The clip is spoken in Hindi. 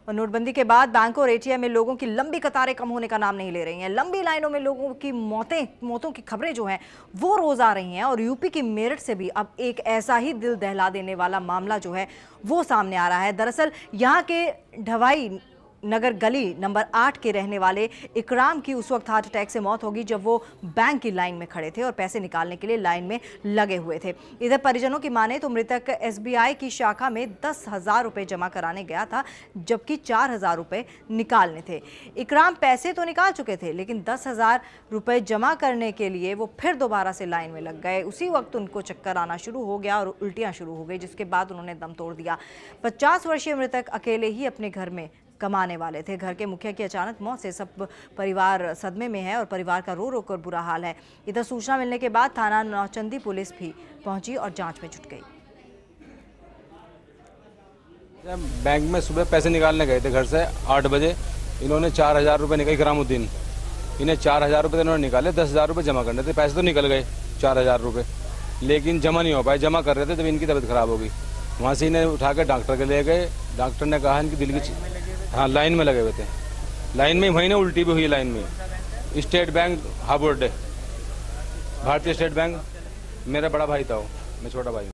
और नोटबंदी के बाद बैंकों और एटीएम में लोगों की लंबी कतारें कम होने का नाम नहीं ले रही हैं। लंबी लाइनों में लोगों की मौतों की खबरें जो हैं वो रोज आ रही हैं। और यूपी की मेरठ से भी अब एक ऐसा ही दिल दहला देने वाला मामला जो है वो सामने आ रहा है। दरअसल यहाँ के ढवाई नगर गली नंबर 8 के रहने वाले इकराम की उस वक्त हार्ट अटैक से मौत होगी जब वो बैंक की लाइन में खड़े थे और पैसे निकालने के लिए लाइन में लगे हुए थे। इधर परिजनों की माने तो मृतक एसबीआई की शाखा में 10,000 रुपए जमा कराने गया था, जबकि 4,000 रुपए निकालने थे। इकराम पैसे तो निकाल चुके थे, लेकिन 10,000 रुपए जमा करने के लिए वो फिर दोबारा से लाइन में लग गए। उसी वक्त उनको चक्कर आना शुरू हो गया और उल्टियां शुरू हो गई, जिसके बाद उन्होंने दम तोड़ दिया। 50 वर्षीय मृतक अकेले ही अपने घर में कमाने वाले थे। घर के मुखिया की अचानक मौत से सब परिवार सदमे में है और परिवार का रो रो कर बुरा हाल है। इधर सूचना मिलने के बाद थाना नौचंदी पुलिस भी पहुंची और जांच में जुट गई। बैंक में सुबह पैसे निकालने गए थे घर से 8 बजे। इन्होंने 4,000 रुपये निकाले। इकरामुद्दीन, इन्हें 4,000 रुपये इन्होंने निकाले। 10,000 रुपये जमा करने थे। पैसे तो निकल गए 4,000 रुपये, लेकिन जमा नहीं हो पाए। जमा कर रहे थे तब इनकी तबीयत खराब हो गई। वहाँ से इन्हें उठा के डॉक्टर के ले गए। डॉक्टर ने कहा इनकी दिल की लाइन में लगे हुए थे। लाइन में वहीं ना उल्टी भी हुई लाइन में। स्टेट बैंक हाबोर्ड, भारतीय स्टेट बैंक। मेरा बड़ा भाई था वो, मैं छोटा भाई।